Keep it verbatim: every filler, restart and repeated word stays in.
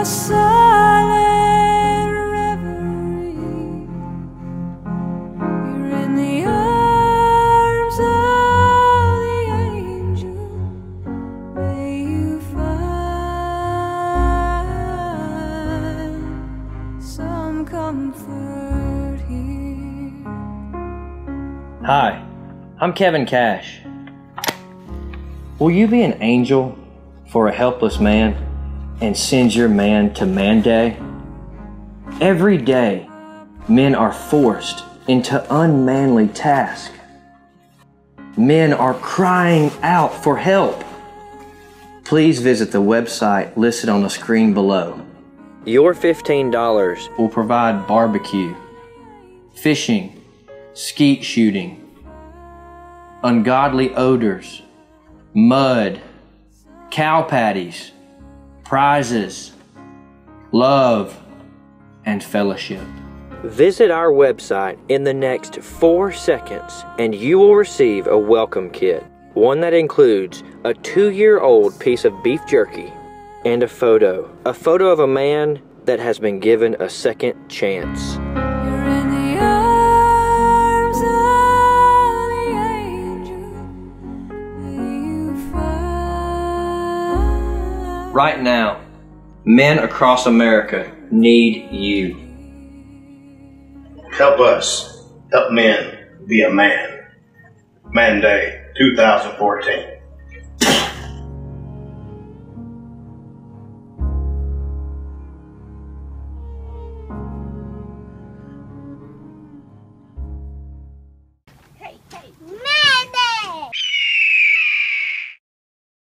silent reverie. You're in the arms of the angel. May you find some comfort here. Hi, I'm Kevin Cash. Will you be an angel for a helpless man and send your man to Manday? Every day, men are forced into unmanly tasks. Men are crying out for help. Please visit the website listed on the screen below. Your fifteen dollars will provide barbecue, fishing, skeet shooting, ungodly odors, mud, cow patties, prizes, love, and fellowship. Visit our website in the next four seconds and you will receive a welcome kit. One that includes a two-year-old piece of beef jerky and a photo. A photo of a man that has been given a second chance. You're in the arms of the angel. May you find. Right now, men across America need you. Help us. Help men be a man. Manday two thousand fourteen.